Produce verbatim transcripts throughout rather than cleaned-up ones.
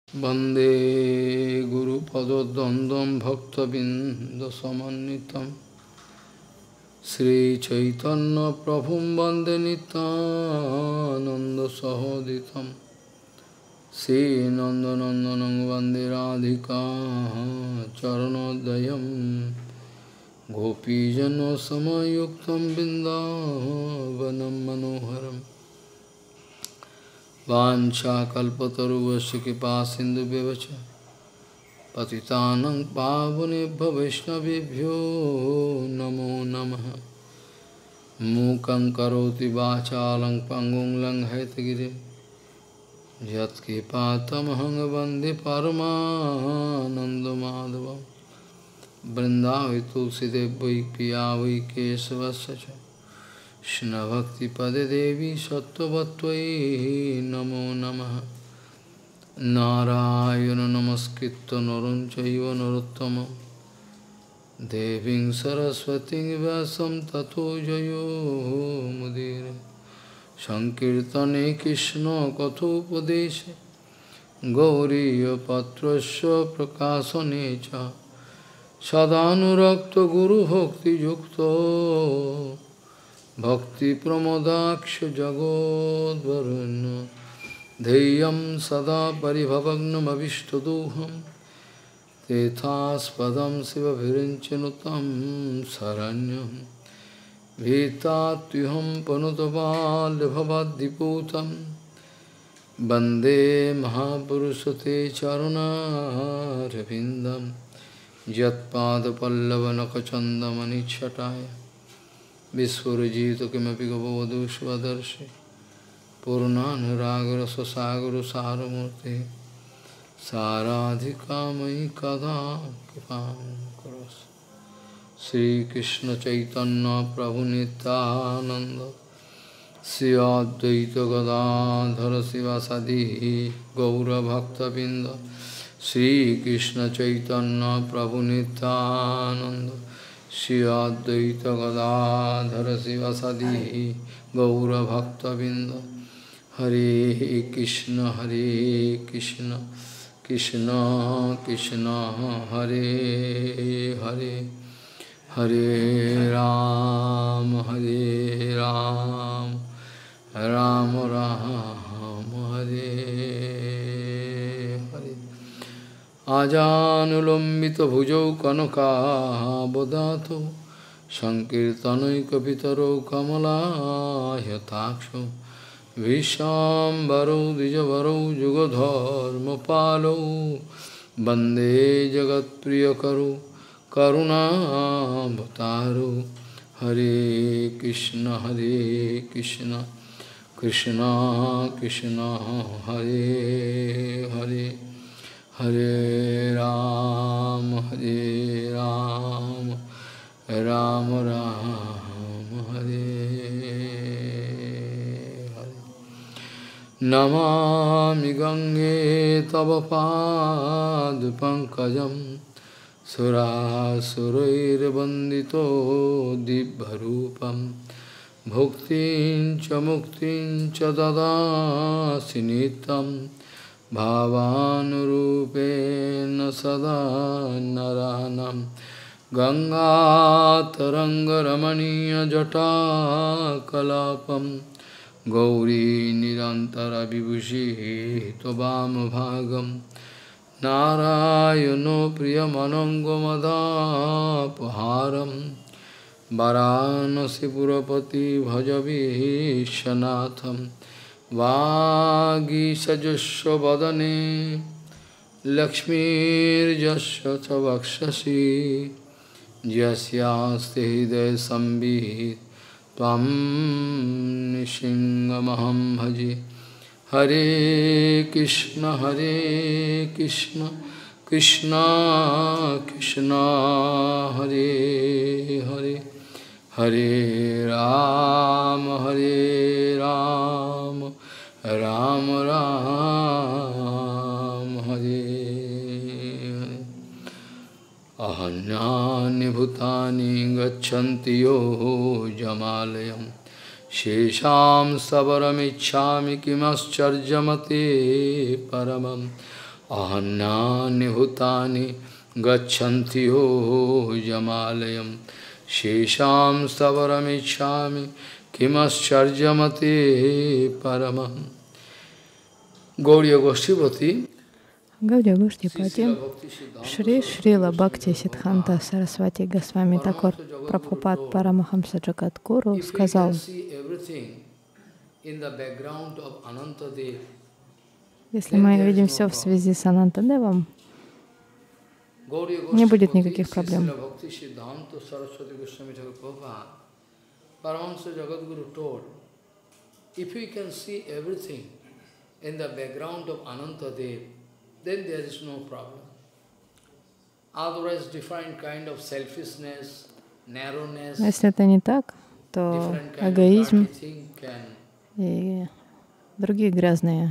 वंदे गुरुपदद्वन्द्वं भक्तबिंदसमन्वितं श्रीचैतन्यप्रभुं वन्दे नित्यानन्दसहोदितं श्रीनन्दनन्दनं वन्दे राधिका चरणोदयं गोपीजनसमयुक्तं बिन्दावनं मनोहरम् वाञ्छाकल्पतरुवस्य कृपा सिन्धुभ्यश्च पतितानं पावनेभ्यो वैष्णवेभ्यो नमो नमः। मूकं करोति वाचालं पङ्गुं लङ्घयितगिरिं यत्कृपातमहं वन्दे परमानन्दमाधवं। वृन्दावै तुलसीदेव वै पिया वै केशवस्य च कृष्णभक्तिपदे देवी सत्त्ववत्त्वयि नमो नमः। नारायण नमस्कृत्य नरं चैव नरोत्तमं देवीं सरस्वतीं व्यासं ततो जयो मुदीरये। संकीर्तने कृष्ण कथोपदेशे गौरीयपत्रस्य प्रकाशने च सदानुरक्तो गुरुभक्तियुक्तो भक्ति प्रमोदाक्ष जगोद्वरुण्य ध्येयं सदा परिभवग्नमभिष्टदोहं तेथास्पदं शिवभिरिञ्चनुतं शरण्यं भीतात्युहं पनुतबाल्यभवद्दिपूतं वन्दे महापुरुषते चरुणारविन्दं यत्पादपल्लवनखचन्दमनिच्छटाय विस्फुरजित किमपि गपवधू स्वदर्शि पूर्णानुरागरससागरसारमूर्ति साराधिकामयि कदा कृपां करोसि। श्रीकृष्ण चैतन्य प्रभु नित्यानंद श्री अद्वैत गदाधर शिवासादि गौरभक्तबिंद श्रीकृष्ण चैतन्य प्रभु नित्यानंद श्री अद्वैत गदाधर शिवासादि गौरभक्तबिंद। हरे कृष्ण हरे कृष्ण कृष्ण कृष्ण हरे हरे हरे राम हरे राम राम राम हरे हरे। आजानुलंबित भुजौ कनकाबदातो संकीर्तनैकपितरौ कमलायताक्षौ विश्वाम्बरौ द्विजवरौ जुगधर्मपालौ वन्दे जगत्प्रियकरौ करुणावतारौ। हरे कृष्ण हरे कृष्ण कृष्ण कृष्ण हरे हरे हरे राम हरे राम राम राम हरे हरे। नमामि गंगे तव पादपङ्कजं सुरासुरैर्वन्दितो दिव्यरूपं भुक्तिं च मुक्तिं च ददासि नित्यं भावानुरूपेण सदा नरानं। गंगातरङ्गरमणीयजटाकलापं गौरी निरन्तरविभूषिः त्ववामभागं नारायणो प्रियमनङ्गमदापहारं वाराणसीपुरपति भजवीशनाथं। वागीसजस्वदने लक्ष्मीर्यस्य च वक्षसि यस्यास्ति हृदये संवित् त्वं नृसिंहमहं भजे। हरे कृष्ण हरे कृष्ण कृष्ण कृष्ण हरे हरे हरे राम हरे राम राम राम हरे हरे। अहन्यानि भूतानि गच्छन्ति यो जमालयम् शेषां सवरमिच्छामि किमश्चर्यमते परमं ahanyani bhutani gachanti yo jamalayam shesham stavaramichami kimascharjamate paramam. Gauriya Goshtipati, Гаудия Гоштипати, Шри Шрила Бхакти Сиддханта Сарасвати Госвами Такор Прабхупад Парамахамса Джагадгуру сказал: если мы видим все в связи с Анантадевом, не будет никаких проблем. Then there is no problem. Otherwise, different kind of selfishness, narrowness, если это не так, то эгоизм и другие грязные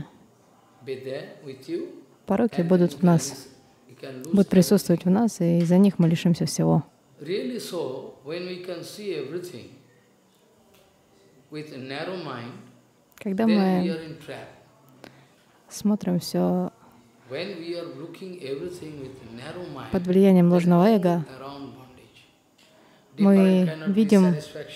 пороки будут в нас, будут присутствовать в нас, и из-за них мы лишимся всего. Когда мы смотрим все под влиянием ложного эго, мы видим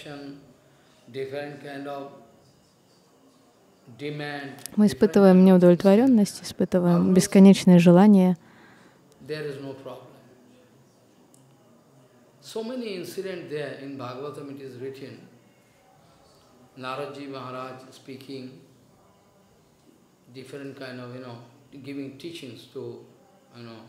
мы испытываем неудовлетворенность, испытываем бесконечные желания. Different kind of, you know, giving teachings to, you know,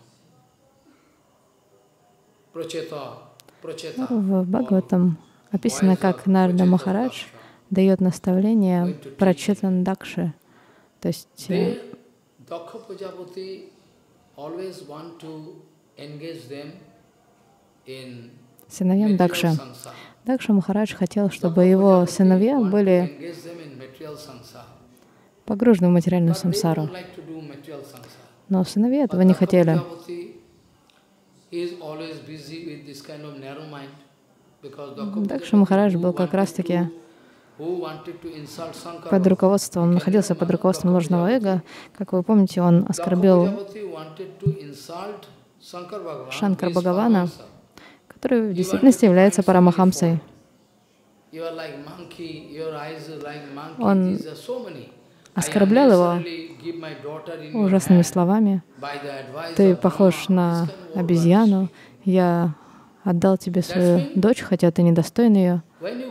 Pracheta, Pracheta. В Бхагаватам описано, как Нарада Махарадж дает наставление Прачетан Дакше. То есть Dakha Prajapati always want to engage them in сыновьям Дакша. Дакша Махарадж хотел, чтобы его сыновья были погружены в материальную самсару. Но сыновья этого не хотели. Дакша Махарадж был как раз-таки под руководством, он находился под руководством ложного эго. Как вы помните, он оскорбил Шанкар Бхагавана, который в действительности является Парамахамсой. Он оскорблял его ужасными словами. Ты похож на обезьяну, я отдал тебе свою дочь, хотя ты недостоин ее.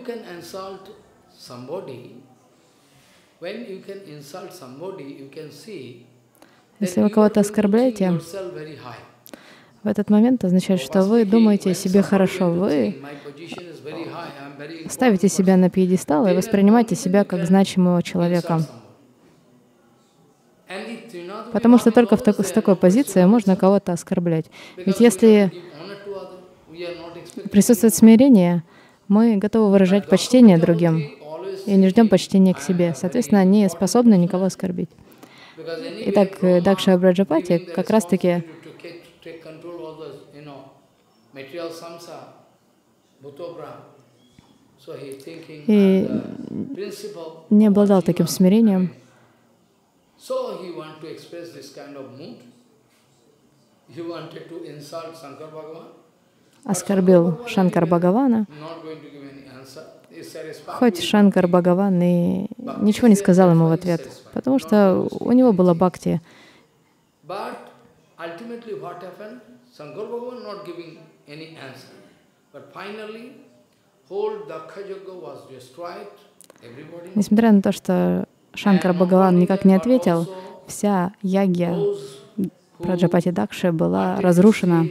Если вы кого-то оскорбляете, в этот момент означает, что вы думаете о себе хорошо, вы ставите себя на пьедестал и воспринимаете себя как значимого человека. Потому что только в так, с такой позиции можно кого-то оскорблять. Ведь если присутствует смирение, мы готовы выражать почтение другим и не ждем почтения к себе. Соответственно, не способны никого оскорбить. Итак, Дакша Браджапати как раз-таки и не обладал таким смирением. Оскорбил Шанкар Бхагавана, хоть Шанкар Бхагаван и ничего не сказал ему в ответ, потому что у него было бхакти. Несмотря на то, что Шанкар Бхагаван никак не ответил, вся ягья Праджапати Дакши была разрушена.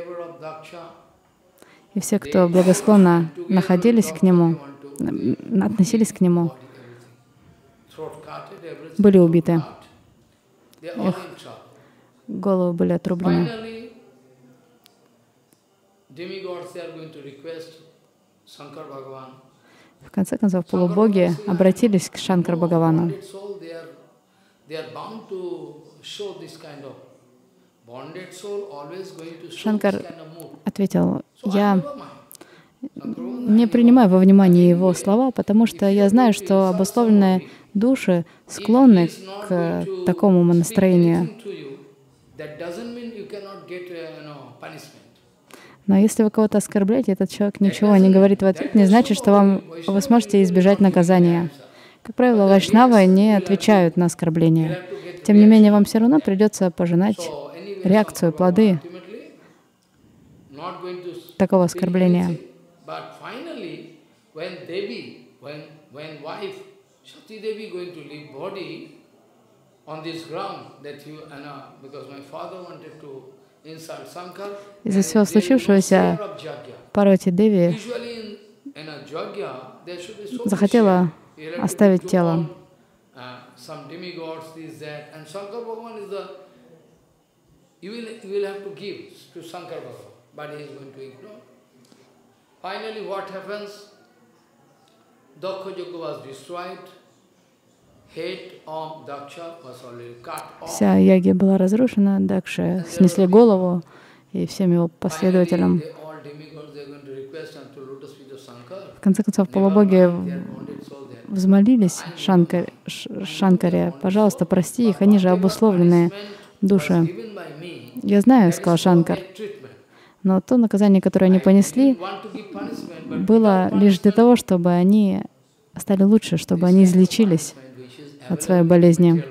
И все, кто благосклонно находились к нему, относились к нему, были убиты. Их головы были отрублены. В конце концов, полубоги обратились к Шанкар Бхагавану. Шанкар ответил: я не принимаю во внимание его слова, потому что я знаю, что обусловленные души склонны к такому настроению. Но если вы кого-то оскорбляете, этот человек ничего не говорит в ответ, не значит, что вам, вы сможете избежать наказания. Как правило, вайшнавы не отвечают на оскорбления. Тем не менее, вам все равно придется пожинать реакцию, плоды такого оскорбления. Из-за всего случившегося Парвати Деви захотела оставить тело. Вся яги была разрушена, Дакша снесли голову и всем его последователям. В конце концов, полубоги взмолились Шанкар, Шанкаре: «Пожалуйста, прости их, они же обусловленные души». «Я знаю», — сказал Шанкар, «но то наказание, которое они понесли, было лишь для того, чтобы они стали лучше, чтобы они излечились от своей болезни».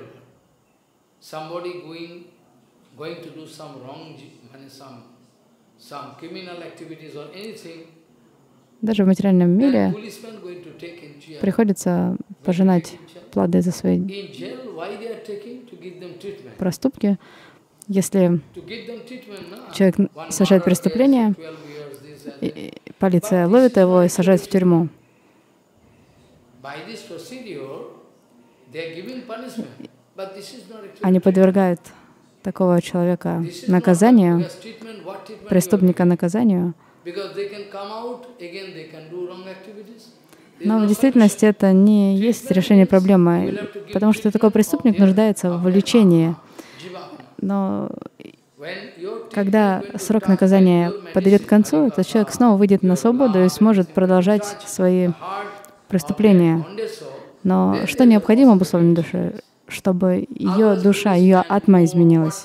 Даже в материальном мире приходится пожинать плоды за свои проступки. Если человек совершает преступление, полиция ловит его и сажает в тюрьму. Они подвергают такого человека наказанию, преступника наказанию. Но в действительности это не есть решение проблемы, потому что такой преступник нуждается в лечении. Но когда срок наказания подойдет к концу, этот человек снова выйдет на свободу и сможет продолжать свои преступления. Но что необходимо обусловленной душе? Чтобы ее душа, ее атма изменилась.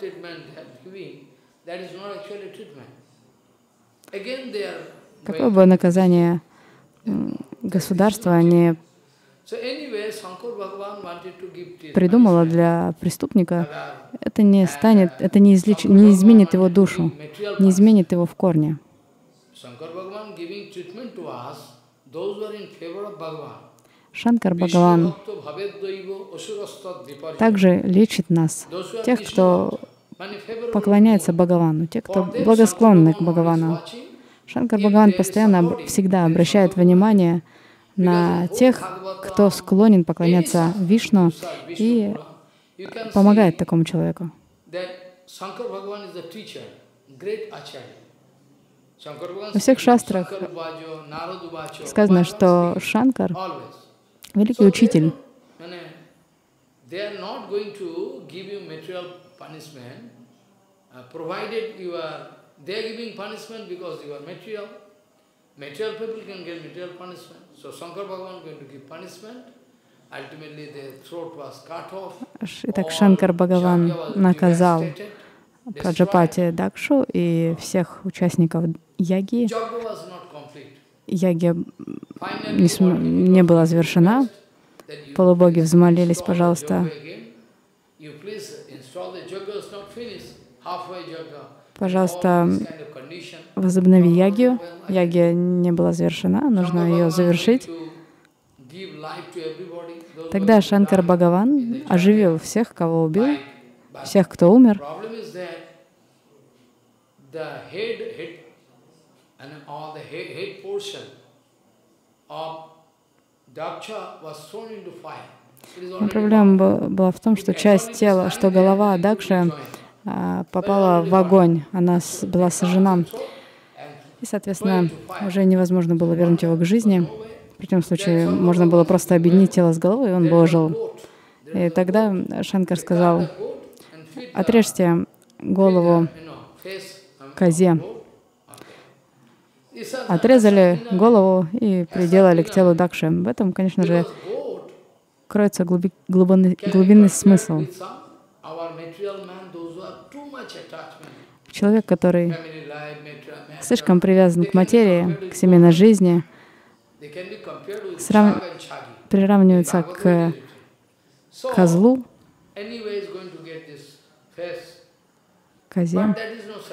Какое бы наказание государство не придумало для преступника, это не станет, это не, излеч... не изменит его душу, не изменит его в корне. Шанкар Бхагаван также лечит нас, тех, кто поклоняется Бхагавану, тех, кто благосклонны к Бхагавану. Шанкар Бхагаван постоянно, всегда обращает внимание на тех, кто склонен поклоняться Вишну, и помогает такому человеку. Во всех шастрах сказано, что Шанкар — великий учитель. They are giving punishment because you are material. Material people can get material punishment. So Shankar Bhagavan is going to give punishment. Ultimately, their throat was cut off. Итак, Шанкар Бхагаван наказал Праджапати Дакшу и всех участников яги. Яги не, см... не была завершена. Полубоги взмолились: «Пожалуйста, пожалуйста, возобнови ягью». Ягья не была завершена, нужно ее завершить. Тогда Шанкар Бхагаван оживил всех, кого убил, всех, кто умер. Но проблема была в том, что часть тела, что голова Дакши попала в огонь, она была сожжена. И, соответственно, уже невозможно было вернуть его к жизни. В противном случае можно было просто объединить тело с головой, и он бы ожил. И тогда Шанкар сказал: «Отрежьте голову козе». Отрезали голову и приделали к телу Дакши. В этом, конечно же, кроется глуби, глубинный, глубинный смысл. Человек, который слишком привязан к материи, к семейной жизни, срав... приравнивается к козлу, козе.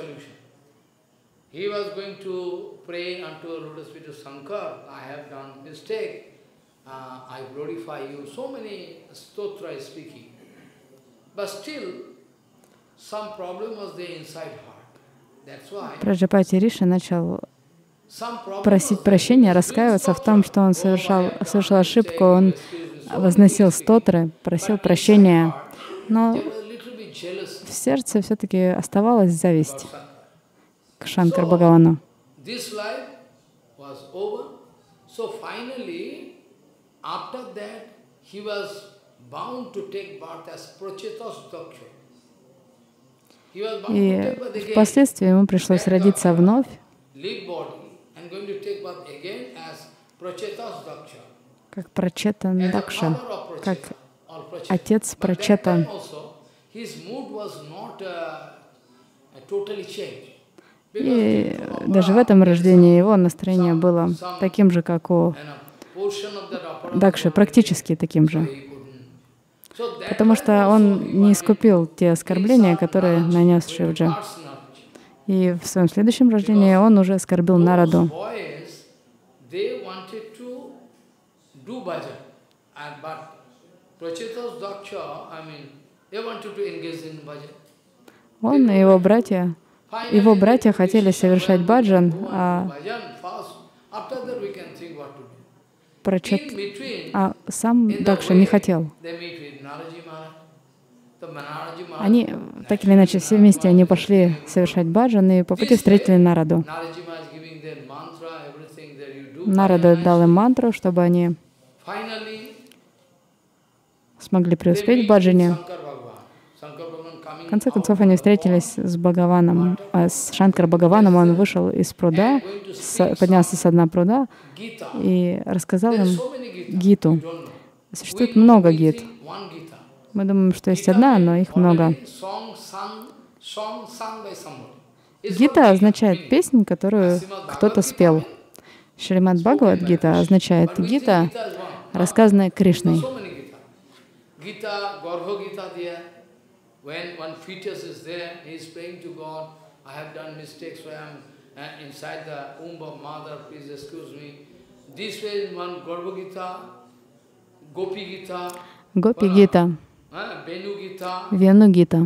He was going to pray unto lotus feet of Shankar, I have done mistake, uh, I glorify you. So many stotra is speaking. But still, some problem was there inside heart. That's why Праджапати Риши начал просить прощения, раскаиваться в том, что он совершал, совершил ошибку, он возносил стотры, просил прощения, но в сердце все-таки оставалась зависть к Шанкар Бхагавану. И впоследствии ему пришлось родиться вновь, как Прачета Дакша, как отец Прачета. И даже в этом рождении его настроение было таким же, как у Дакши, практически таким же. Потому что он не искупил те оскорбления, которые нанес Шивджи. И в своем следующем рождении он уже оскорбил Нараду. Он и его братья, его братья хотели совершать баджан, а, Прачет, а сам Дакша не хотел. Они, так или иначе, все вместе они пошли совершать баджан и по пути встретили Нараду. Нарада дал им мантру, чтобы они смогли преуспеть в баджане. В конце концов, они встретились с Бхагаваном, а с Шанкар Бхагаваном. Он вышел из пруда, с, поднялся с дна пруда и рассказал им Гиту. Существует много гит. Мы думаем, что есть одна, но их много. Гита означает песнь, которую кто-то спел. Шримад Бхагават Гита означает Гита, рассказанная Кришной. When one fetus is there, he is praying to God, I have done mistakes, so I am uh, inside the womb of mother, please excuse me. This way is one Garbha Gita, Gopi Gita, Гопи Гита, Вену Гита,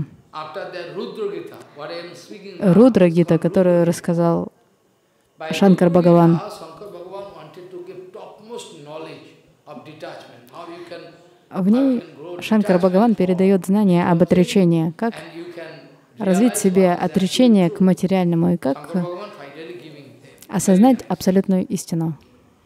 Рудра Гита, которую рассказал Шанкар Бхагаван. В ней Шанкар Бхагаван передает знания об отречении, как развить в себе отречение к материальному и как осознать абсолютную истину.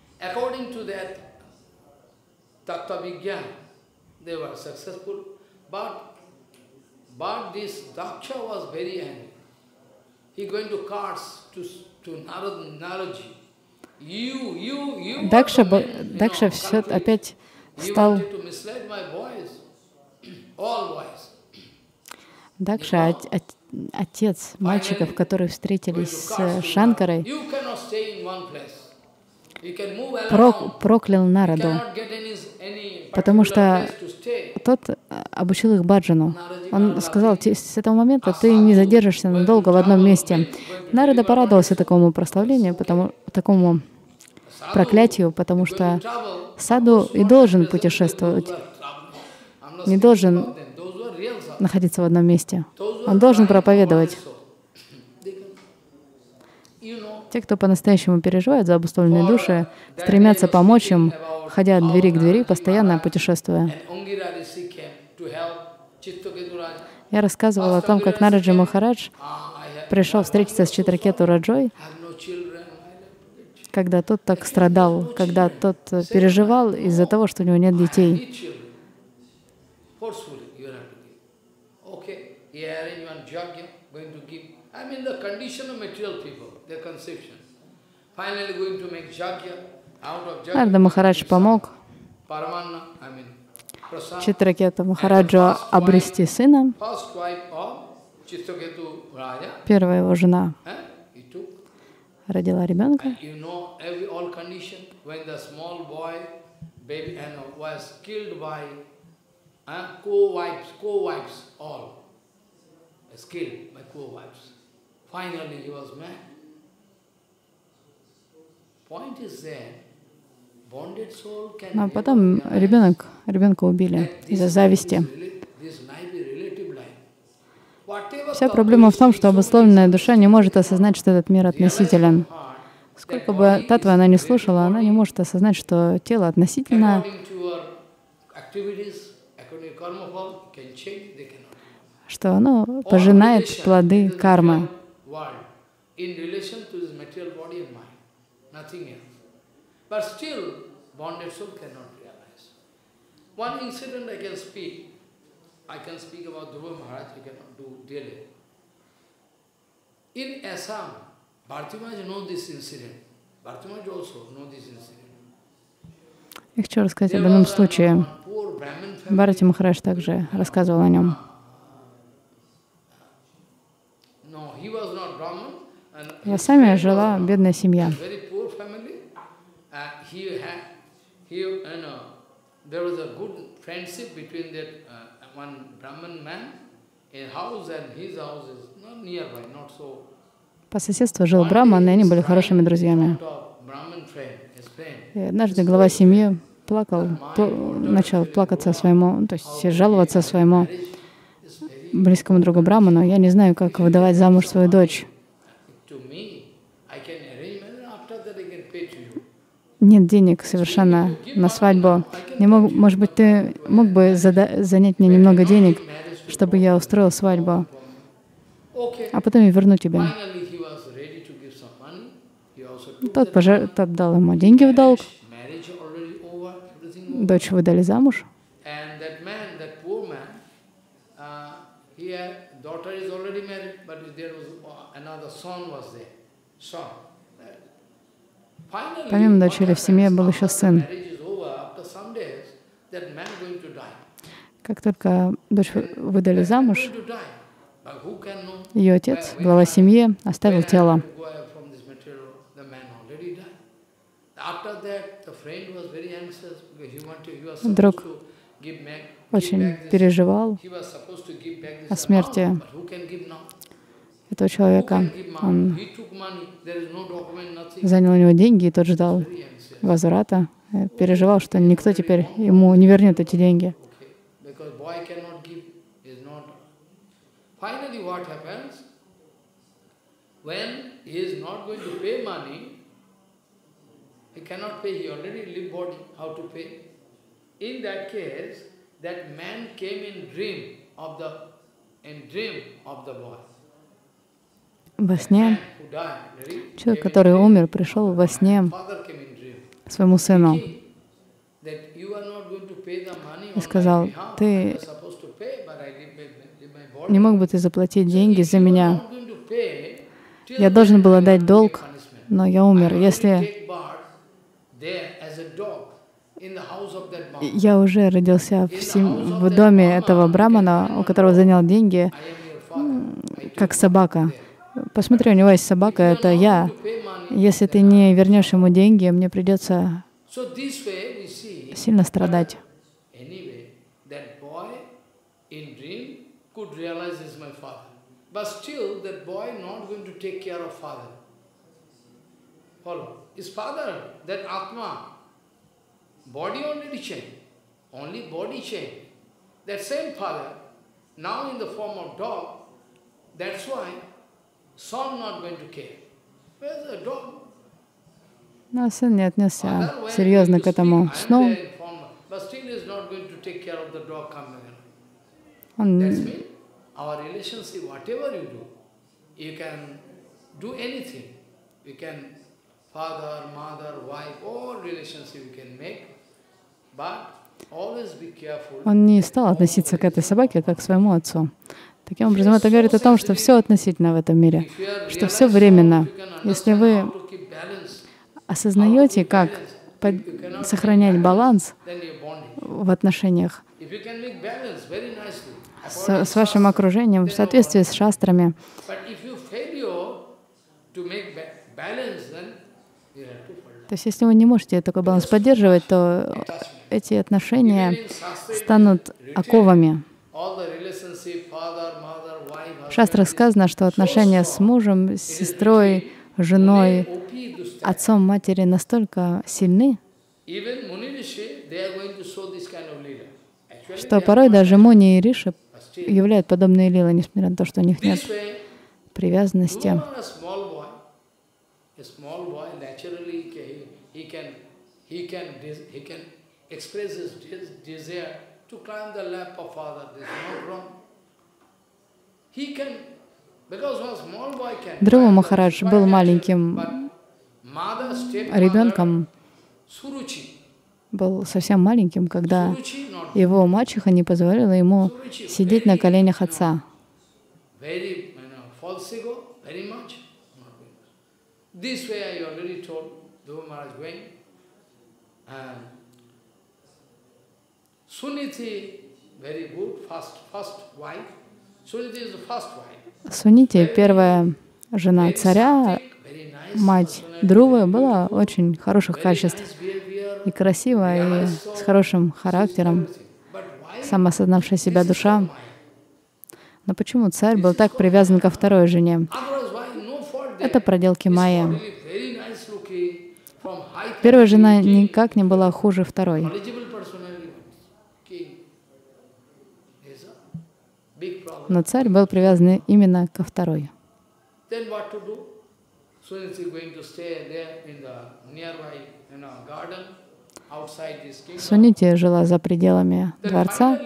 Дакша, Дакша все опять стал Дакша, отец мальчиков, которые встретились с Шанкарой, проклял Нараду, потому что тот обучил их баджану. Он сказал, с этого момента ты не задержишься надолго в одном месте. Нарада порадовался такому прославлению, потому, такому проклятию, потому что саду и должен путешествовать, не должен находиться в одном месте. Он должен проповедовать. Те, кто по-настоящему переживает за обусловленные души, стремятся помочь им, ходя от двери к двери, постоянно путешествуя. Я рассказывала о том, как Нараджи Махарадж пришел встретиться с Читракету Раджой, когда тот так страдал, когда тот переживал из-за того, что у него нет детей. Нарада Махарадж помог Читракета Махараджу обрести сына. первая его жена родила ребенка. Но потом ребенок, ребенка убили из-за зависти. Вся проблема в том, что обусловленная душа не может осознать, что этот мир относителен. Сколько бы татвы она ни слушала, она не может осознать, что тело относительно, что оно пожинает плоды кармы. I can speak about Dhruva Maharaj, you cannot do daily. In Assam, Bharati Maharaj knows this incident. Bharati Maharaj also knows this incident. Я хочу рассказать об одном случае. Бхарати Махарадж также рассказывал о нем. В Ассаме жила бедная семья. По соседству жил браман, и они были хорошими друзьями. И однажды глава семьи плакал, пл- начал плакаться своему, то есть жаловаться своему близкому другу браману: «Я не знаю, как выдавать замуж свою дочь. Нет денег совершенно на свадьбу. Не мог, может быть, ты мог бы зада- занять мне немного денег, чтобы я устроил свадьбу, а потом я верну тебе». Тот, пожа... Тот дал ему деньги в долг. Дочь выдали замуж. Помимо дочери в семье был еще сын. Как только дочь выдали замуж, ее отец, глава семьи, оставил тело. Друг очень переживал о смерти этого человека. Он занял у него деньги, и тот ждал возврата. Переживал, что никто теперь ему не вернет эти деньги. He cannot pay, he already live body, how to pay? In that case, that man came in dream of the, in dream of the boy. Во сне человек, который умер, пришел во сне своему сыну и сказал: «Ты не мог бы ты заплатить деньги за меня? Я должен был отдать долг, но я умер. Если я уже родился в, сем... в доме этого брамана, у которого занял деньги, как собака. Посмотри, у него есть собака, это я. Если ты не вернешь ему деньги, мне придется сильно страдать». His father, that Atma, body already changed, only body changed. That same father, now in the form of dog, that's why son not going to care. Where's the dog? Но сын не отнесся серьезно к этому сну. Он our relationship, whatever you do, you can do anything. You can father, mother, wife, all relationship you can make, but always be careful. Он не стал относиться к этой собаке как к своему отцу. Таким образом, это говорит о том, что все относительно в этом мире, что все временно. Если вы осознаете, как сохранять баланс в отношениях, с, с вашим окружением, в соответствии с шастрами. То есть, если вы не можете такой баланс поддерживать, то эти отношения станут оковами. В шастрах сказано, что отношения с мужем, с сестрой, женой, отцом, матерью настолько сильны, что порой даже Муни и Риши являют подобные лилы, несмотря на то, что у них нет привязанности. Друва Махарадж был маленьким ребенком, был совсем маленьким, когда его мачеха не позволила ему сидеть на коленях отца. Сунити, первая жена царя, мать Друвы, была очень хороших качеств, и красивая, и с хорошим характером, самоосознавшая себя душа. Но почему царь был так привязан ко второй жене? Это проделки Майя. Первая жена никак не была хуже второй. Но царь был привязан именно ко второй. Сунити жила за пределами дворца.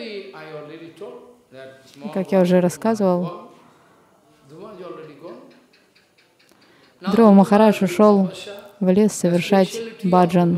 Как я уже рассказывал, Друва Махарадж ушел в лес совершать баджан.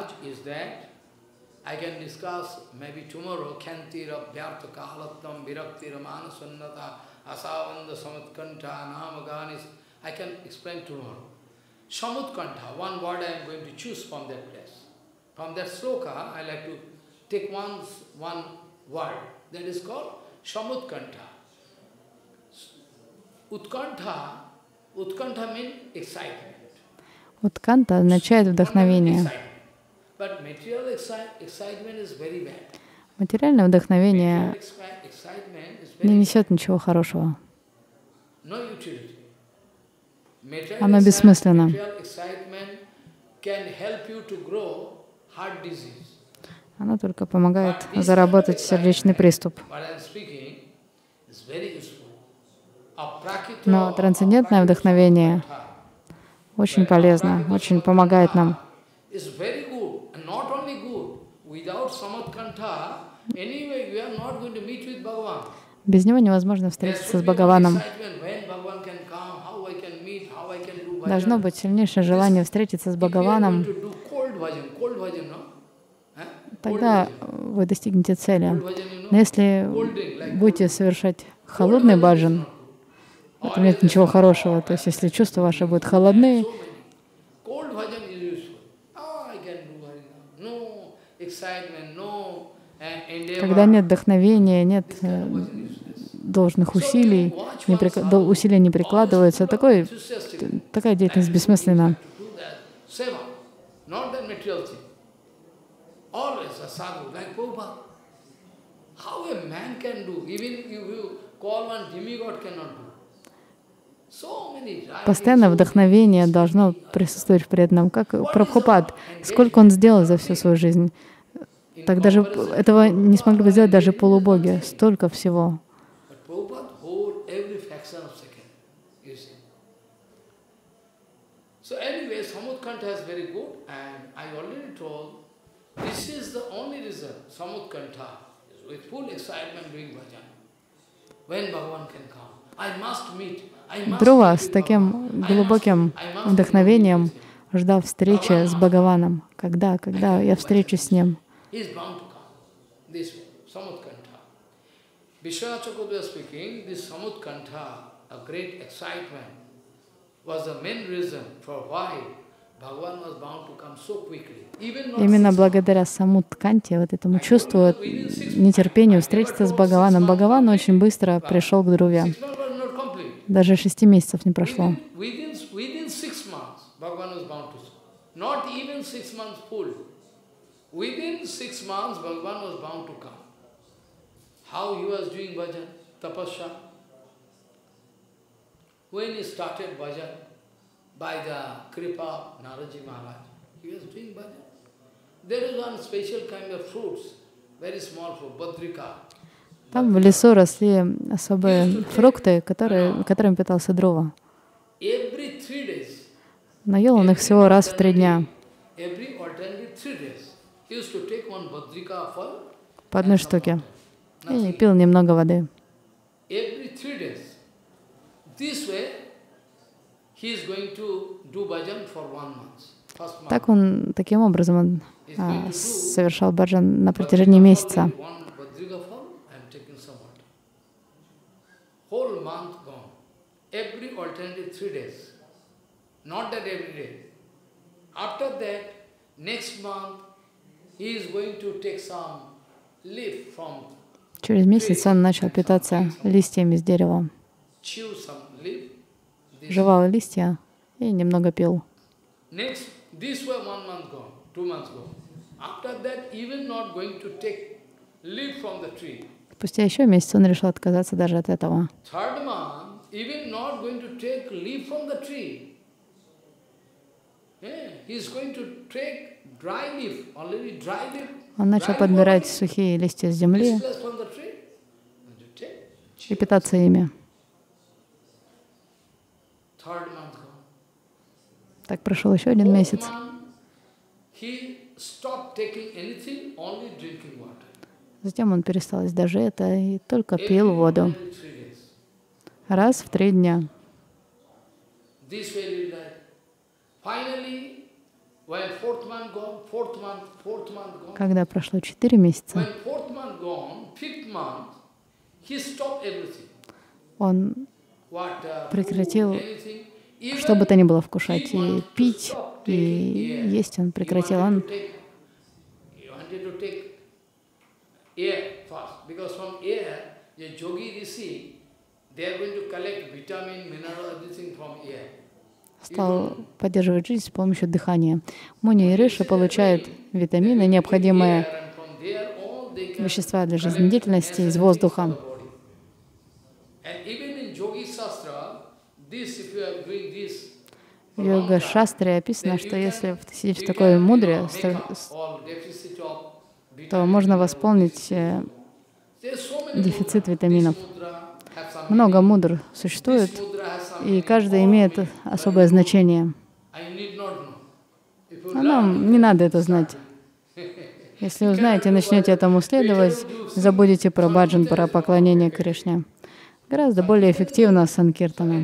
Samutkantha, one word I am going to choose from that place. From that sloka, I like to take one, one word that is called Samutkantha. Utkantha, Utkantha means excitement. Утканта означает вдохновение. But material excitement is very bad. Материальное вдохновение не несет ничего хорошего. Оно бессмысленно. Оно только помогает заработать сердечный приступ. Но трансцендентное вдохновение очень полезно, очень помогает нам. Без него невозможно встретиться с Бхагаваном. Должно быть сильнейшее желание встретиться с Бхагаваном. Тогда вы достигнете цели. Но если будете совершать холодный баджан, в этом нет ничего хорошего. То есть если чувства ваши будут холодны, когда нет вдохновения, нет должных усилий, не прик... усилия не прикладываются, такой, такая деятельность бессмысленна. Постоянное вдохновение должно присутствовать в преданном, как Прабхупад. Сколько он сделал за всю свою жизнь? Так даже этого не смогли бы сделать даже полубоги. Столько всего. Друва с таким глубоким вдохновением ждал встречи с Бхагаваном. Когда, когда я встречусь с ним? Vishwanath Chakravarti speaking, this Samutkantha, a great excitement, was the main reason for why Именно благодаря саму тканти, вот этому чувству, нетерпению встретиться с Бхагаваном, Бхагаван очень быстро пришел к Друве. Даже шести месяцев не прошло. When he started bhajan, by the kripa of Naraji Maharaj, he was doing bhajan. There is one special kind of fruits, very small fruit, Badrika. Там в лесу росли особые фрукты, которые, которыми питался Друва. Но ел он их всего раз в три дня. По одной штуке. И пил немного воды. Так он, таким образом, он а, совершал баджан на протяжении месяца. Через месяц он начал питаться листьями с дерева. Жевал листья и немного пил. Спустя еще месяц он решил отказаться даже от этого. Он начал подбирать сухие листья с земли и питаться ими. Так прошел еще один месяц. Затем он перестал есть даже это и только пил воду. Раз в три дня. Когда прошло четыре месяца, он прекратил что бы то ни было вкушать, и пить, и есть он прекратил. Он стал поддерживать жизнь с помощью дыхания. Муни и Риши получают витамины, необходимые вещества для жизнедеятельности из воздуха. В йога-шастре описано, что если ты сидишь в такой мудре, то можно восполнить дефицит витаминов. Много мудр существует, и каждый имеет особое значение. А нам не надо это знать. Если узнаете, начнете этому следовать, забудете про баджан, про поклонение Кришне. Гораздо более эффективно санкиртана.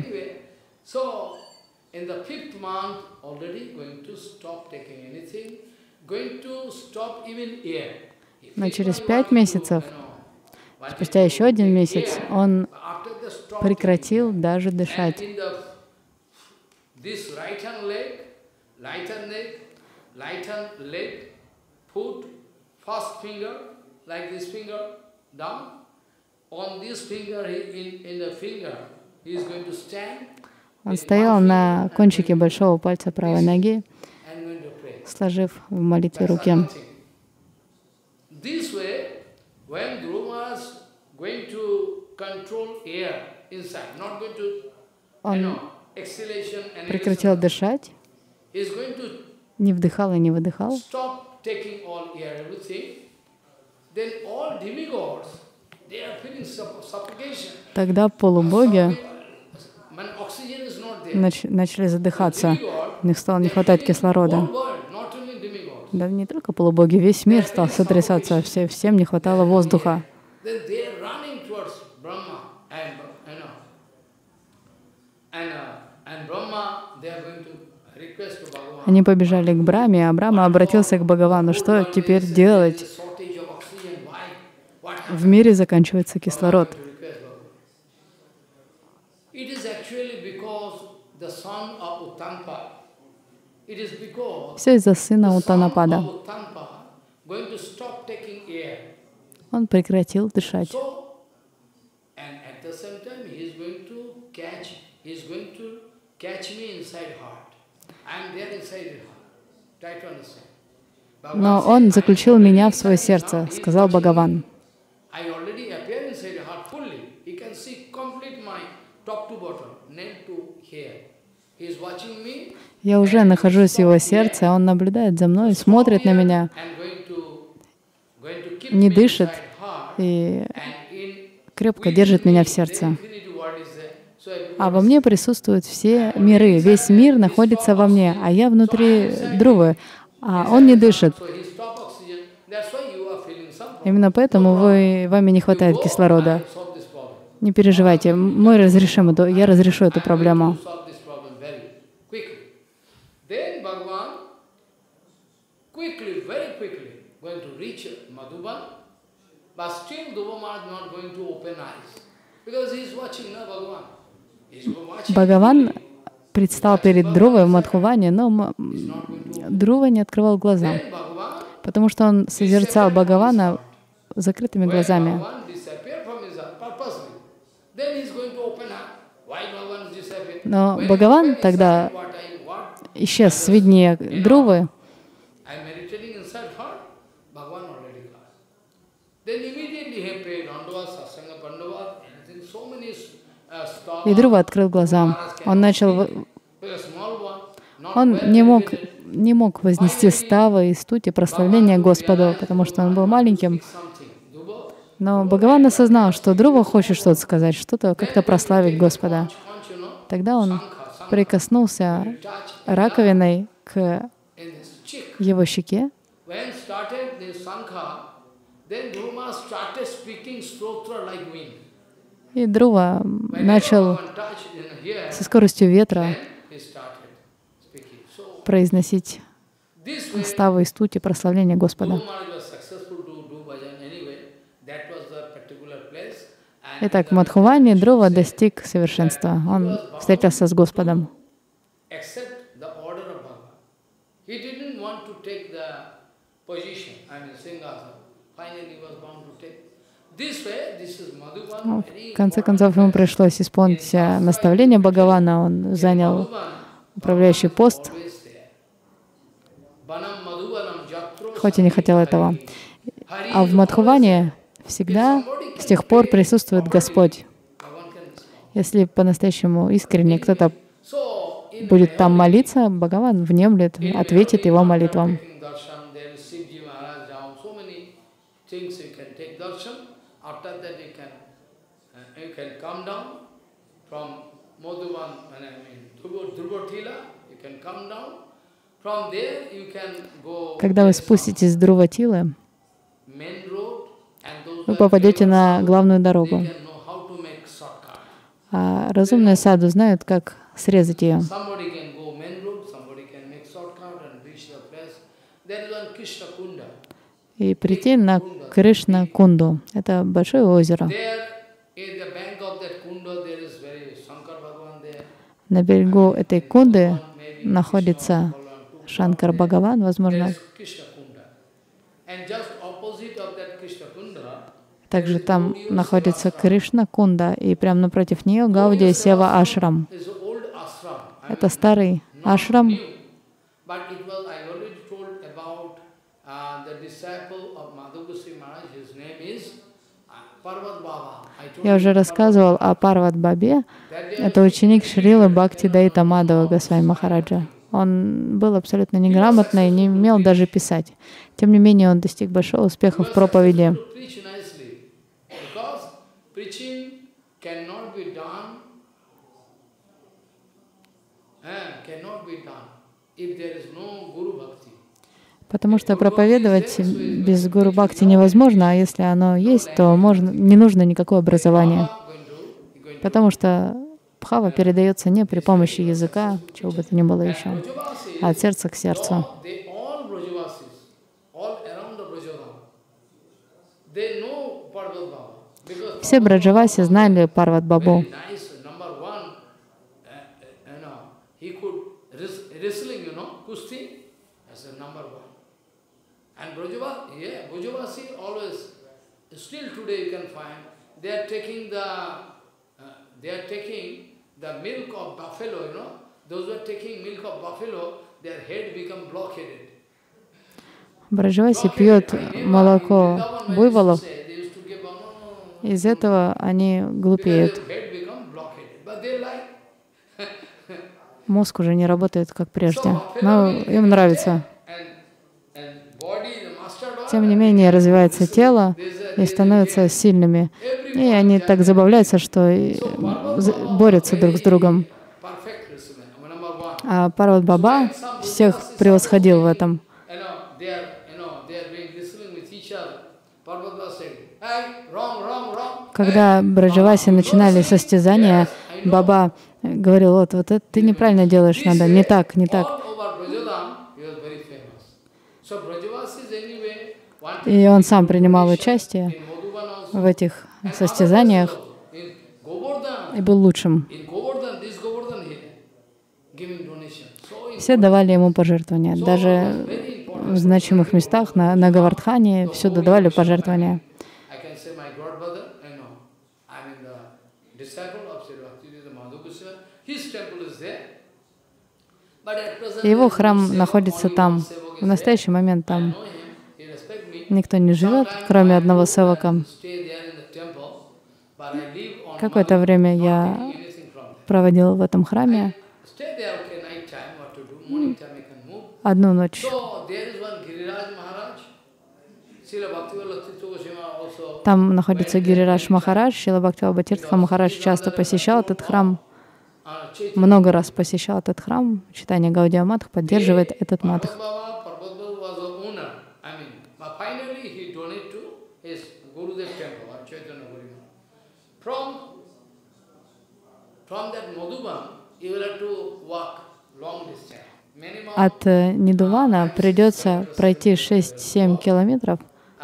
Но через пять месяцев, спустя еще один месяц, он прекратил даже дышать. Он стоял на кончике большого пальца правой ноги, сложив в молитве руки. Он прекратил дышать, не вдыхал и не выдыхал. Тогда полубоги нач- начали задыхаться, у них стало не хватать кислорода. Да не только полубоги, весь мир стал сотрясаться, все, всем не хватало воздуха. Они побежали к Брахме, а Брахма обратился к Бхагавану, что теперь делать? В мире заканчивается кислород. Все из-за сына Уттанапада. Он прекратил дышать. Но он заключил меня в свое сердце, сказал Бхагаван. Я уже нахожусь в его сердце, он наблюдает за мной, смотрит на меня, не дышит и крепко держит меня в сердце. А во мне присутствуют все миры, весь мир находится во мне, а я внутри Друвы, а он не дышит. Именно поэтому вы, вами не хватает кислорода. Не переживайте, мы разрешим эту, я разрешу эту проблему. Бхагаван предстал перед Друвой в Мадхуване, но Друва не открывал глаза, потому что он созерцал Бхагавана закрытыми глазами. Но Бхагаван тогда исчез с видения Друвы. И Друва открыл глаза. Он начал... Он не мог, не мог вознести ставы и стути прославления Господу, потому что он был маленьким. Но Бхагаван осознал, что Друва хочет что-то сказать, что-то как-то прославить Господа. Тогда он прикоснулся раковиной к его щеке. И Друва начал со скоростью ветра произносить ставы и стути прославления Господа. Итак, в Мадхуване Друва достиг совершенства. Он встретился с Господом. Ну, в конце концов, ему пришлось исполнить наставление Бхагавана. Он занял управляющий пост, хоть и не хотел этого. А в Мадхуване всегда с тех пор присутствует Господь. Если по-настоящему искренне кто-то будет там молиться, Бхагаван внемлет, ответит его молитвам. Когда вы спуститесь с Друватилы, вы попадете на главную дорогу. А разумные саду знают, как срезать ее. И прийти на Кришна-кунду. Это большое озеро. На берегу этой кунды находится Шанкар Бхагаван, возможно. Также там находится Кришна-кунда, и прямо напротив нее Гаудия Сева Ашрам. Это старый ашрам. Я уже рассказывал о Парват Бабе. Это ученик Шрилы Бхакти Дайта Мадхава Госвами Махараджа. Он был абсолютно неграмотный, не умел даже писать. Тем не менее, он достиг большого успеха в проповеди. Потому что проповедовать без гуру бхакти невозможно, а если оно есть, то можно, не нужно никакого образования. Потому что бхава передается не при помощи языка, чего бы то ни было еще, а от сердца к сердцу. Все браджаваси знали Парват Бабу. he could wrestling, you know, kusti, as a number one. And Brajavasi, yeah, Brajavasi always, still today you can find, they are taking the, uh, they are taking the milk of buffalo, you know, those who are taking milk of buffalo, their head become blockheaded. Браджаваси пьет молоко буйволов, из этого они глупеют. Мозг уже не работает, как прежде, но им нравится. Тем не менее, развивается тело и становятся сильными. И они так забавляются, что борются друг с другом. А Парват Баба всех превосходил в этом. Когда Браджаваси начинали состязания, Баба говорил: вот, вот это ты неправильно делаешь, надо не так, не так. И он сам принимал участие в этих состязаниях и был лучшим. Все давали ему пожертвования, даже в значимых местах, на, на Говардхане, всюду давали пожертвования. Его храм находится там. В настоящий момент там никто не живет, кроме одного севака. Какое-то время я проводил в этом храме одну ночь. Там находится Гирирадж Махарадж. Шрила Бхактивинода Тиртха Махарадж часто посещал этот храм, много раз посещал этот храм. Читание Гаудия Матх поддерживает этот матх. От Нидувана придется пройти шесть-семь километров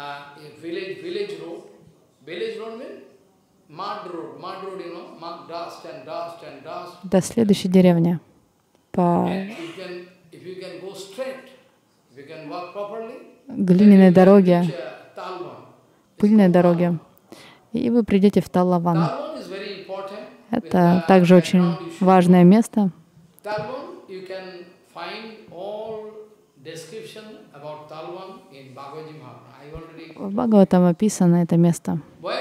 до следующей деревни по глиняной дороге, пыльной дороге, и вы придете в Талаван. Это также очень важное место. В Бхагаватам описано это место.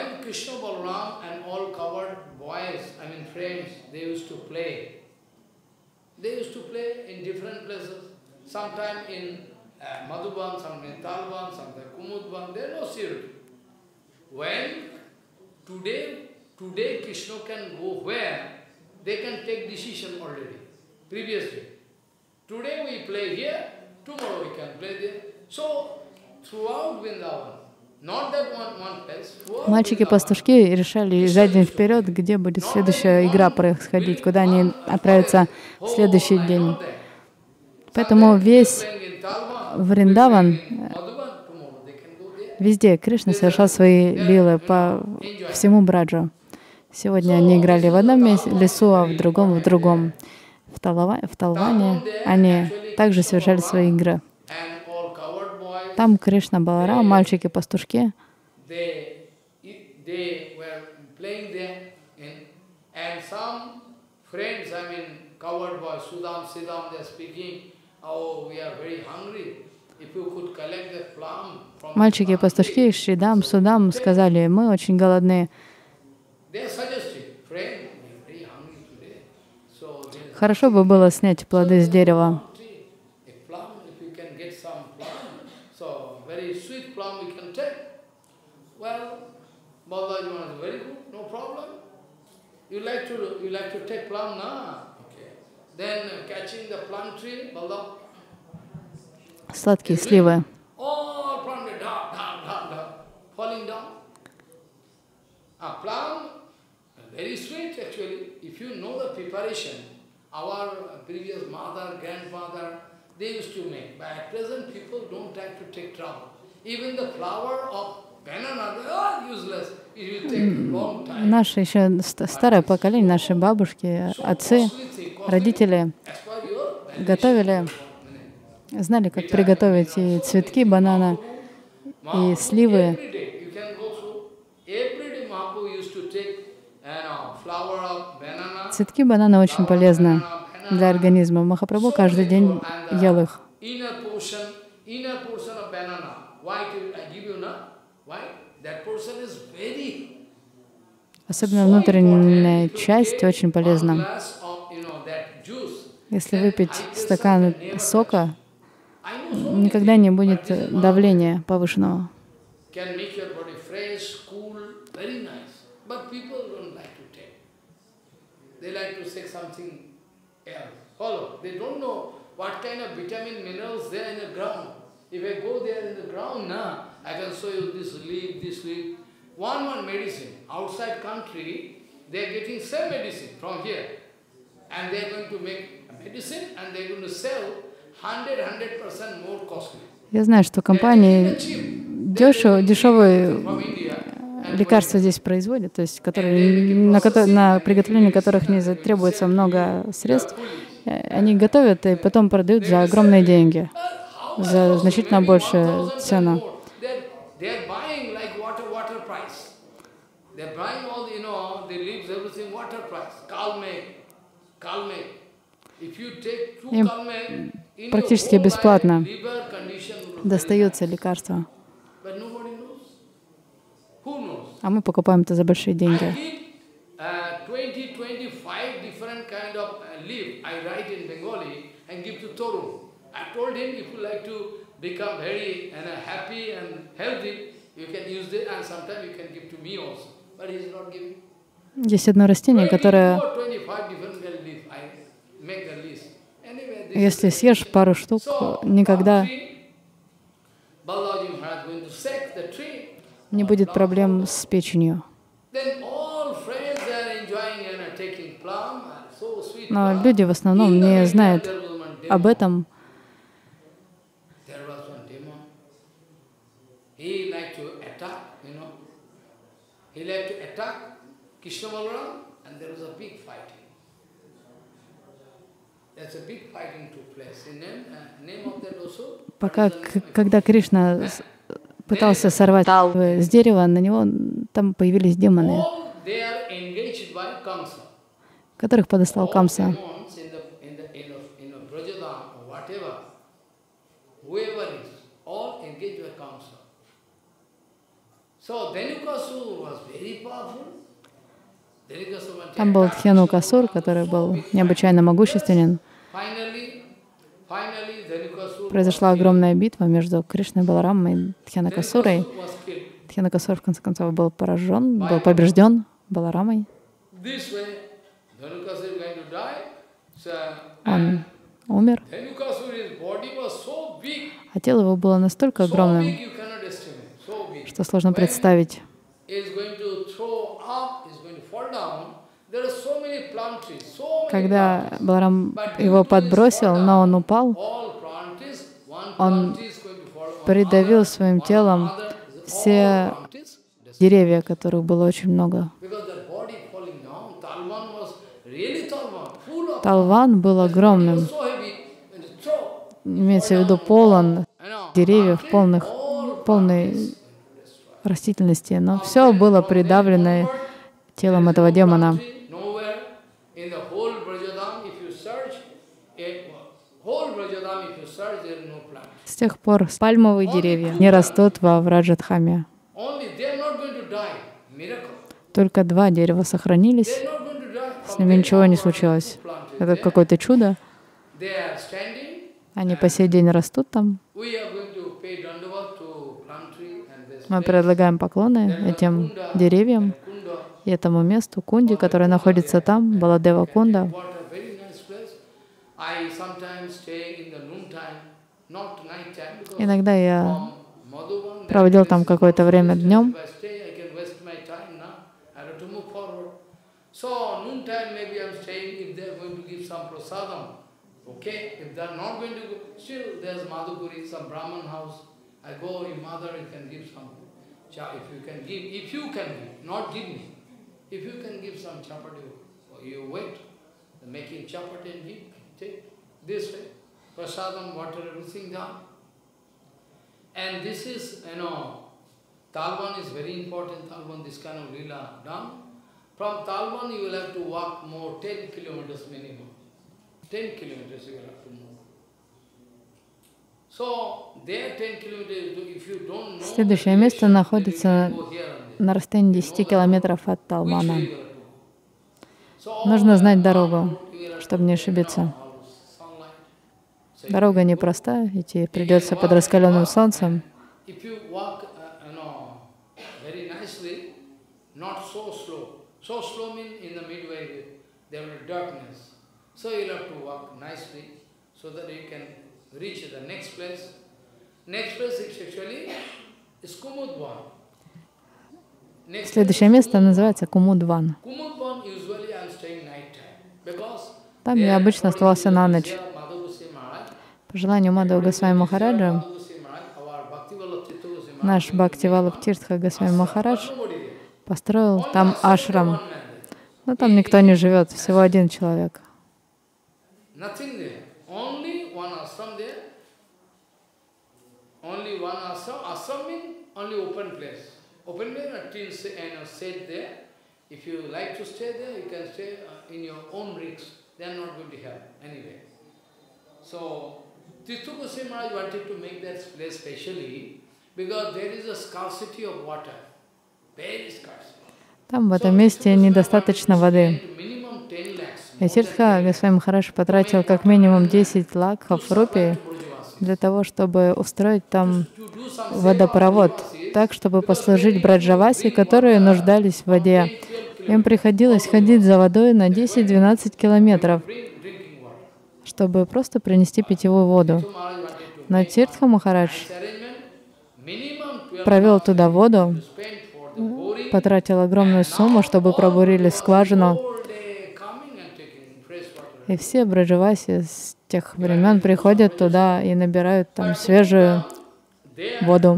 Today Krishna can go where they can take decision already, previously. Today we play here, tomorrow we can play there. So, throughout Vrindavan, not that one, one place, мальчики-пастушки решали за день вперед, где будет следующая игра происходить, куда они отправятся в следующий день. Поэтому весь Вриндаван, везде Кришна совершал свои лилы по всему Браджу. Сегодня они играли в одном месте, лесу, а в другом в другом. В, Талава, в Талване они также совершали свои игры. Там Кришна, Баларам, мальчики-пастушки. Мальчики-пастушки Шридам, Судам сказали: мы очень голодны. Хорошо бы было снять плоды с дерева. Сладкие сливы. Very sweet actually. If you know the preparation, our previous mother, grandfather, they used to make. But at present, people don't like to take trouble. Even the flower of banana, they are useless. It will take a long time. Наше еще старое поколение, наши бабушки, отцы, родители готовили, знали, как приготовить и цветки банана, и сливы. Цветки банана очень полезны для организма. Махапрабху каждый день ел их. Особенно внутренняя часть очень полезна. Если выпить стакан сока, никогда не будет давления повышенного. One one medicine outside country, they are getting same medicine from here, and they are going to make a medicine, and they are going to sell hundred hundred percent more costly. Я знаю, что компании дешево, дешевые лекарства здесь производят, то есть которые, на, на приготовление которых не требуется много средств. Они готовят и потом продают за огромные деньги, за значительно большую цену. Им практически бесплатно достаются лекарства. А мы покупаем это за большие деньги. Есть одно растение, которое, если съешь пару штук, никогда не будет проблем с печенью. Но люди в основном не знают об этом. Пока, когда Кришна пытался сорвать с дерева, на него там появились демоны, которых подослал Камса. Там был Дхенукасур, который был необычайно могущественен. Произошла огромная битва между Кришной, Баларамой и Дхенукасурой. Дхенукасур в конце концов был поражен, был побежден Баларамой. Он умер, а тело его было настолько огромным, что сложно представить. Когда Баларам его подбросил, но он упал, он придавил своим телом все деревья, которых было очень много. Талван был огромным, имеется в виду полон деревьев, полных, полной растительности, но все было придавлено телом этого демона. С тех пор пальмовые деревья не растут во Враджадхаме. Только два дерева сохранились, с ними ничего не случилось. Это какое-то чудо. Они по сей день растут там. Мы предлагаем поклоны этим деревьям и этому месту, Кунди, которое находится там, Баладева Кунда. Иногда я проводил там какое-то время днем. making chapati and give, take this way. Prasadam, water, everything done. And this is, you know, Talban is very important, Talban, this kind of lila done. From Talban you will have to walk more, ten kilometers minimum. ten kilometers you will have to move. So, there ten kilometers, if you don't know, Следующее место находится на расстоянии десяти километров от Талбана. Нужно знать дорогу, чтобы не ошибиться. Дорога непроста, идти придется под раскаленным солнцем. Следующее место называется Кумудван. Там я обычно оставался на ночь. По желанию Мадхава Госвами Махараджа, наш Бхактивалабха Тиртха Госвами Махарадж построил там ашрам. Но там никто не живет, всего один человек. Tirtha Goswami Maharaj wanted to make that place specially because there is a scarcity of water, very scarce. Там в этом месте недостаточно воды. И Тиртха Госвами Махарадж потратил как минимум десять лакхов рупий для того, чтобы устроить там водопровод, так, чтобы послужить браджаваси, которые нуждались в воде. Им приходилось ходить за водой на десять-двенадцать километров, чтобы просто принести питьевую воду. Но Тиртха Махарадж провел туда воду, потратил огромную сумму, чтобы пробурили скважину. И все браджаваси с тех времен приходят туда и набирают там свежую воду.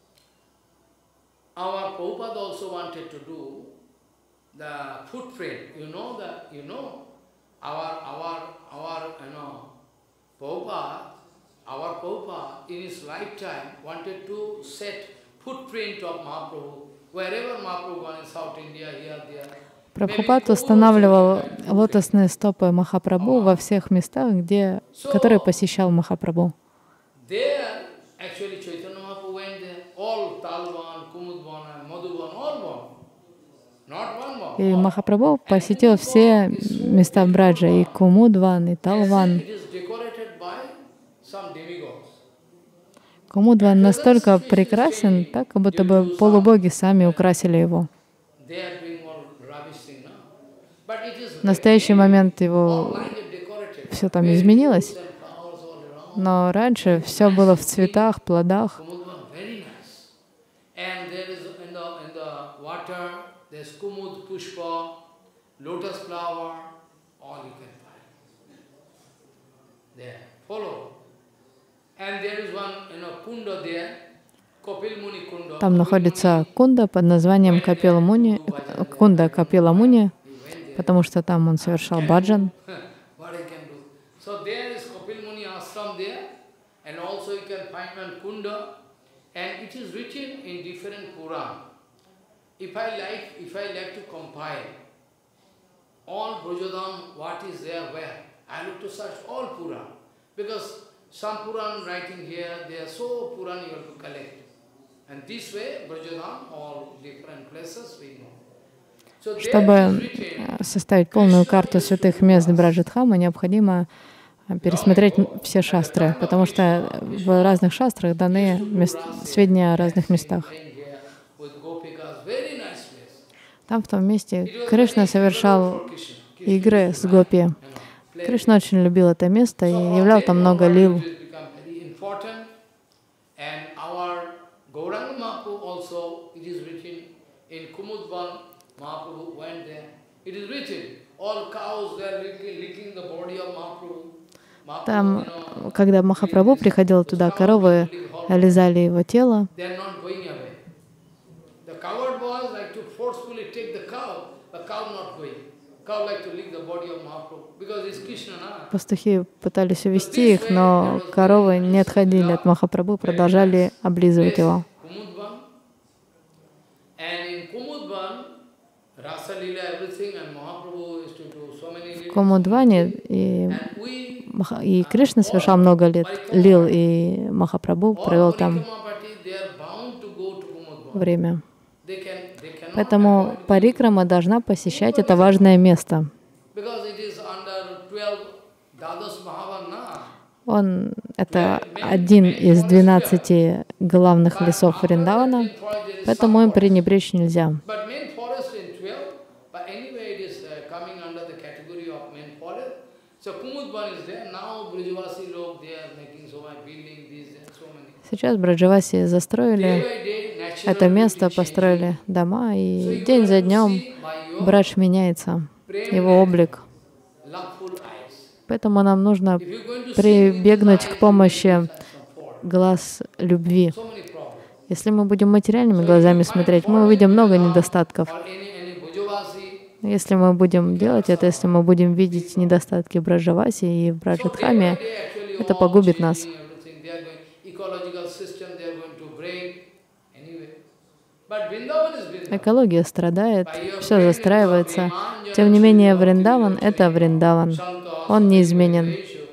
Our Prabhupada in his lifetime wanted to set footprint of Mahaprabhu wherever Mahaprabhu gone in South India, here, there. Прабхупад устанавливал лотосные стопы Махапрабху во всех местах, где, которые посещал Махапрабху. И Махапрабху посетил все места Браджа, и Кумудван, и Талван. Кумудван настолько прекрасен, так, как будто бы полубоги сами украсили его. В настоящий момент его все там изменилось, но раньше все было в цветах, плодах. Там находится кунда под названием Капила Муни, кунда Капила Муни, потому что там он совершал баджан. Some Puran writing here, they are so Puran you have to collect. And this way, Brajadam, all different places we know. Чтобы составить полную карту святых мест Браджадхама, необходимо пересмотреть все шастры, потому что в разных шастрах даны мест, сведения о разных местах. Там, в том месте, Кришна совершал игры с гопи. Кришна очень любил это место и являл там много лил. Там, когда Махапрабху приходил туда, коровы лизали его тело. Пастухи пытались увести их, но коровы не отходили от Махапрабху, продолжали облизывать его. В Кумудване и, и Кришна совершал много лет, лил, и Махапрабху провел там время. Поэтому парикрама должна посещать это важное место. Он — это один из двенадцати главных лесов Вриндавана, поэтому им пренебречь нельзя. Сейчас Браджаваси застроили это место, построили дома, и день за днем Брадж меняется, его облик. Поэтому нам нужно прибегнуть к помощи глаз любви. Если мы будем материальными глазами смотреть, мы увидим много недостатков. Если мы будем делать это, если мы будем видеть недостатки Браджаваси и в Браджадхаме, это погубит нас. Экология страдает, все застраивается. Тем не менее, Вриндаван — это Вриндаван. Он неизменен.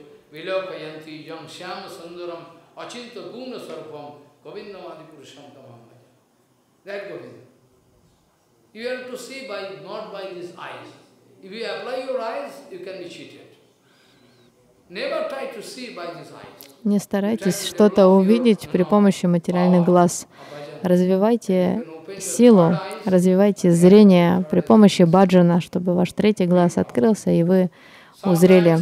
Не старайтесь что-то увидеть при помощи материальных глаз. Развивайте силу, развивайте зрение при помощи баджана, чтобы ваш третий глаз открылся, и вы узрели.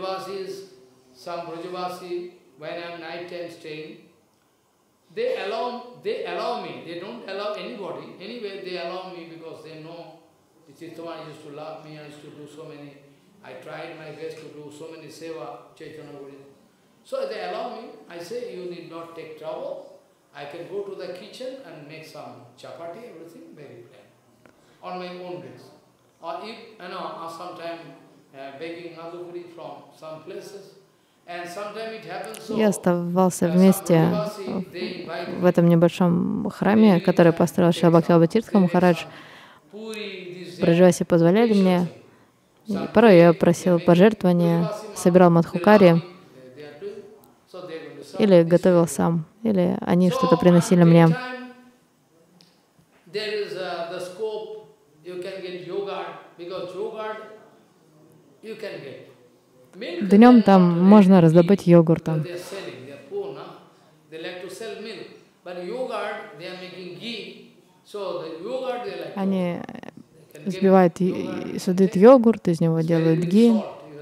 I can go to the kitchen and make some chapati, everything very plain, on my own base. Or if, you know, or sometime uh, baking aloo puri from some places. And sometimes it happens so. Я оставался вместе в этом небольшом храме, который построил Шрила Бхактивинода Тиртха Махарадж. Браджаваси позволяли мне. И порой я просил пожертвования, собирал мадхукари, или готовил сам, или они что-то приносили мне. Днем там можно раздобыть йогурта. Они взбивают, создают йогурт, из него делают ги.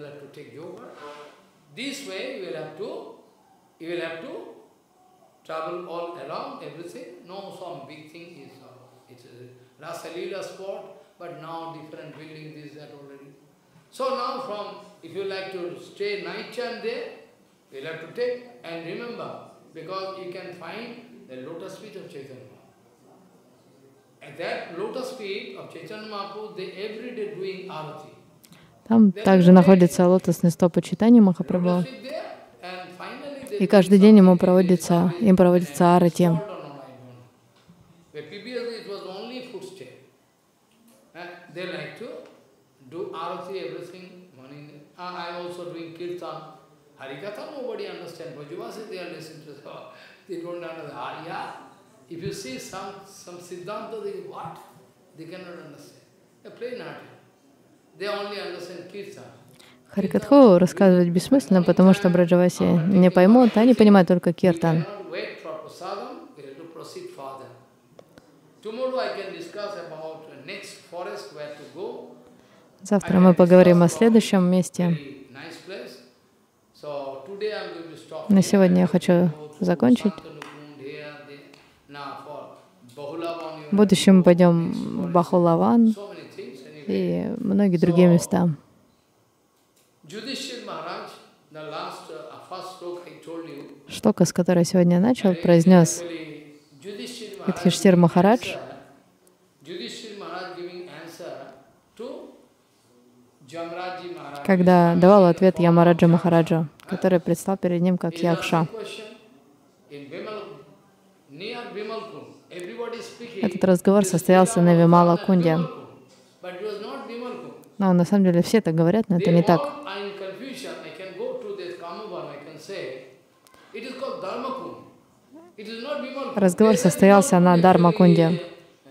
You will have to travel all around, everything. No, some big thing is, uh, it's a Rasa Leela spot, but now different building, this, that already. So now from, if you like to stay night time there, you'll have to take, and remember, because you can find the lotus feet of Chaitanya Mahaprabhu. And that lotus feet of Chaitanya Mahaprabhu, they every day doing arati. Там также находится лотосный стопа Чайтаньи Махапрабху. И каждый день ему проводится, им проводится арати. Харикатху рассказывать бессмысленно, потому что Браджаваси не поймут, они понимают только киртан. Завтра мы поговорим о следующем месте. На сегодня я хочу закончить. В будущем мы пойдем в Бахулаван и многие другие места. Штока, с которой сегодня я начал, произнес Юдхиштхир Махарадж когда давал ответ Ямараджа Махараджа, который предстал перед ним как Якша. Этот разговор состоялся на Вимала-кунде. Но на самом деле все так говорят, но это не так. Разговор состоялся на Дharma-кунде.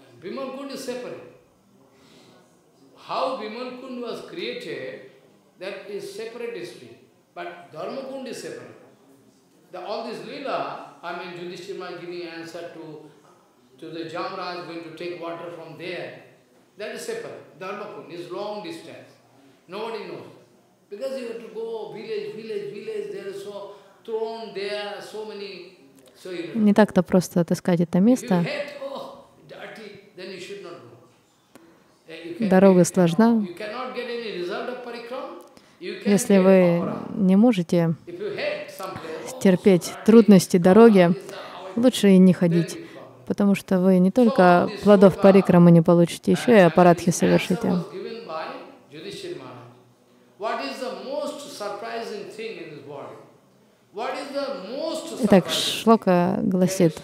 I mean, Yudhishthira is giving answer to, to the Jamraj going to take water from there. That is separate. Dharmakund is long distance. Nobody knows. Because you have to go village, village, village, there is so thrown there, so many. So you Не так-то просто отыскать это место. oh, dirty, then you should not go. Дорога сложна. You cannot get any result of parikram. Если вы не можете терпеть трудности дороги, лучше и не ходить, потому что вы не только плодов парикрамы не получите, еще и апарадхи совершите. Итак, шлока гласит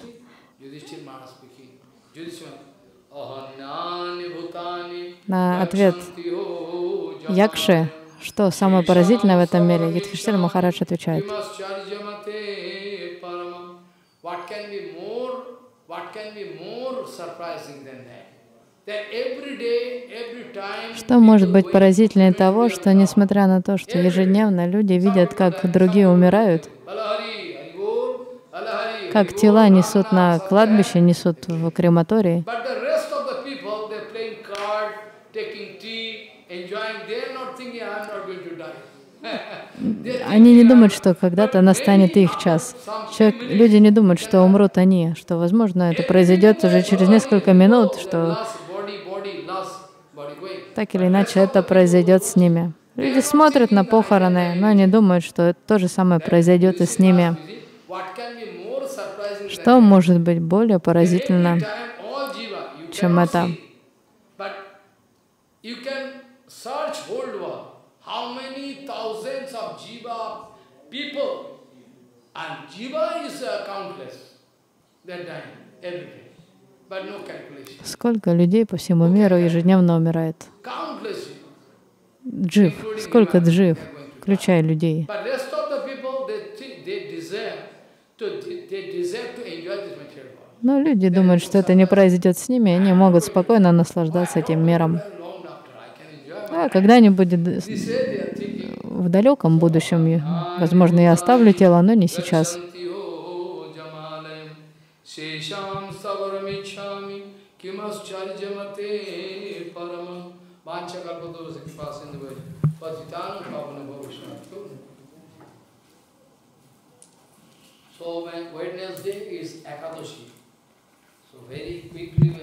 на ответ Якши, что самое поразительное в этом мире, Юдхиштхира Махарадж отвечает: что может быть поразительнее того, что несмотря на то, что ежедневно люди видят, как другие умирают, как тела несут на кладбище, несут в крематории, они не думают, что когда-то настанет их час. Человек, люди не думают, что умрут они, что, возможно, это произойдет уже через несколько минут, что так или иначе это произойдет с ними. Люди смотрят на похороны, но они думают, что то же самое произойдет и с ними. Что может быть более поразительно, чем это? Сколько людей по всему миру ежедневно умирает? Джив. Сколько джив, включая людей. Но люди думают, что это не произойдет с ними, и они могут спокойно наслаждаться этим миром. А когда-нибудь в далеком будущем, возможно, я оставлю тело, но не сейчас. So when Wednesday is Ekadashi, so very quickly